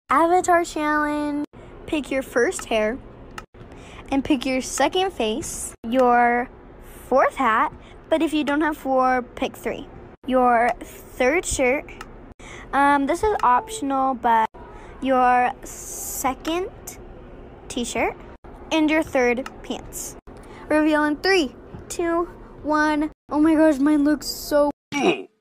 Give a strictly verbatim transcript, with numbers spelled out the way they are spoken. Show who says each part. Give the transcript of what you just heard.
Speaker 1: Avatar challenge. Pick your first hair and pick your second face, your fourth hat, but if you don't have four, pick three. Your third shirt. Um, this is optional, but your second t-shirt and your third pants. Reveal in three, two, one. Oh my gosh, mine looks so